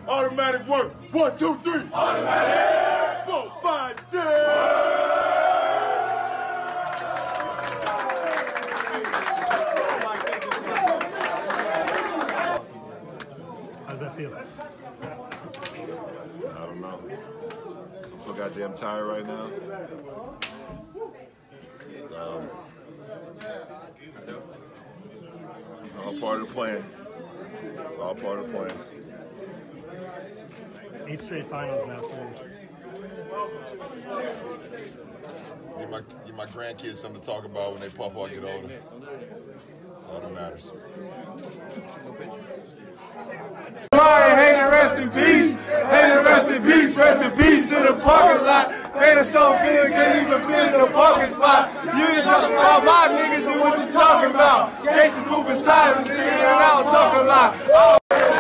Automatic work. 1, 2, 3. Automatic. 4, 5, 6. How's that feel? I don't know. I'm so goddamn tired right now. It's all part of the plan. It's all part of the plan. 8 straight finals now for you. Give my grandkids something to talk about when they pop out and get older. That's all that matters. Rest in peace. Hater, rest in peace. Rest in peace to the parking lot. Hater so good, can't even fit in the parking spot. You ain't talking about my niggas, then what you talking about? Cases moving silence, in and out, talking like. Oh.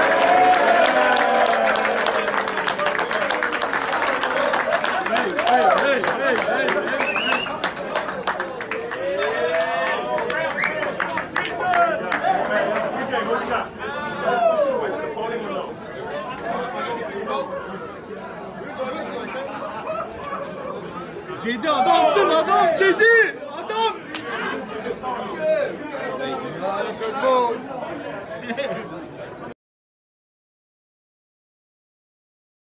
JD adamsın adam JD adam.